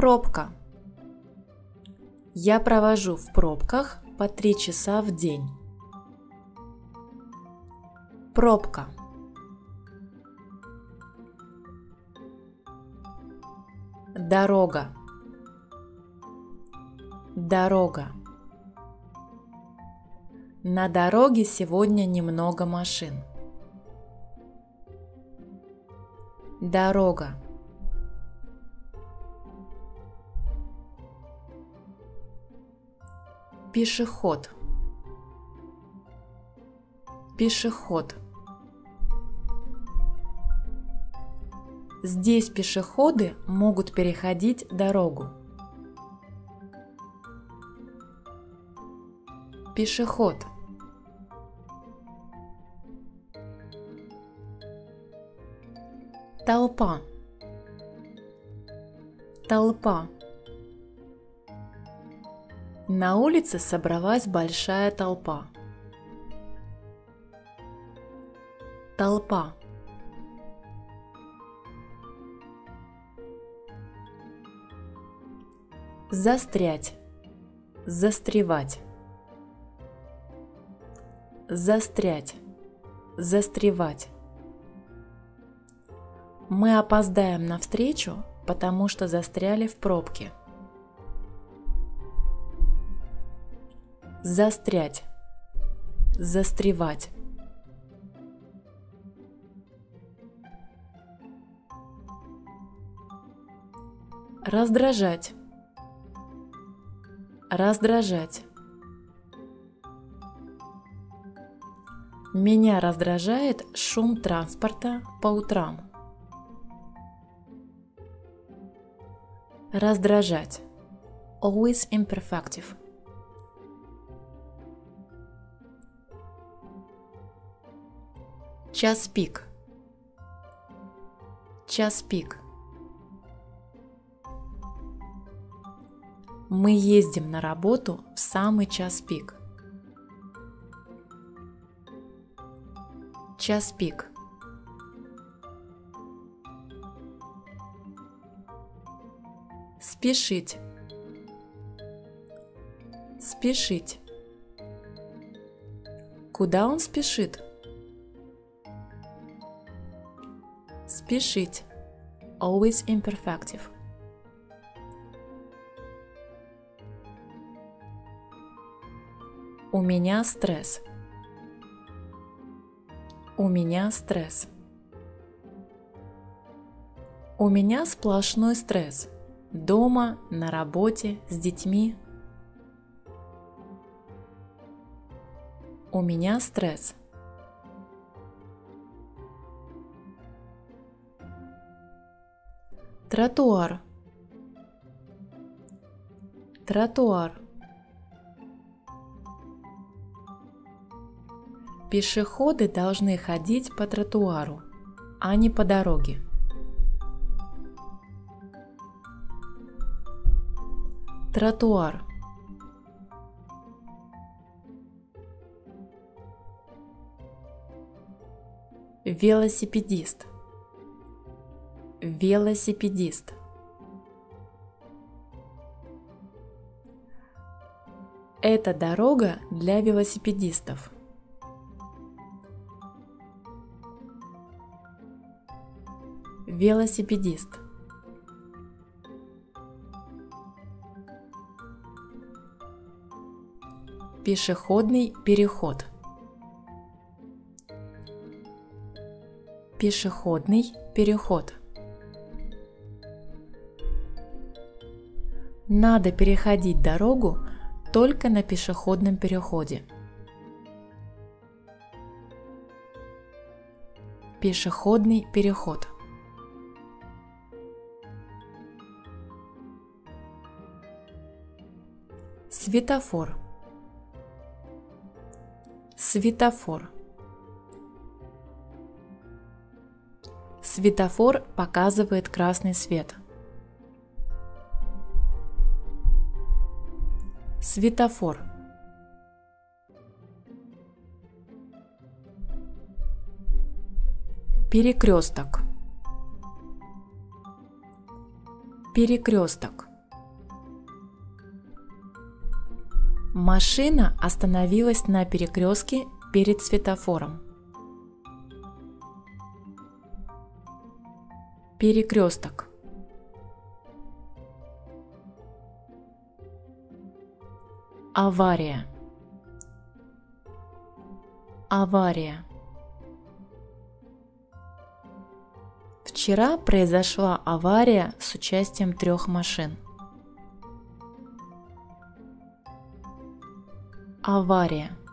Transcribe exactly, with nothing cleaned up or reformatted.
Пробка. Я провожу в пробках по три часа в день. Пробка. Дорога. Дорога. На дороге сегодня немного машин. Дорога. Пешеход. Пешеход. Здесь пешеходы могут переходить дорогу. Пешеход. Толпа. Толпа. На улице собралась большая толпа. Толпа. Застрять. Застревать. Застрять. Застревать. Мы опоздаем на встречу, потому что застряли в пробке. Застрять. Застревать. Раздражать. Раздражать. Меня раздражает шум транспорта по утрам. Раздражать. Always imperfective. Час пик. Час пик. Мы ездим на работу в самый час пик. Час пик. Спешить. Спешить. Куда он спешит? Спешить. Always imperfective. У меня стресс. У меня стресс. У меня сплошной стресс. Дома, на работе, с детьми. У меня стресс. Тротуар. Тротуар. Пешеходы должны ходить по тротуару, а не по дороге. Тротуар. Велосипедист. Велосипедист. Это дорога для велосипедистов. Велосипедист. Пешеходный переход. Пешеходный переход. Надо переходить дорогу только на пешеходном переходе. Пешеходный переход. Светофор. Светофор. Светофор показывает красный свет. Светофор. Перекресток. Перекресток. Машина остановилась на перекрестке перед светофором. Перекресток. Авария. Авария. Вчера произошла авария с участием трех машин. Авария.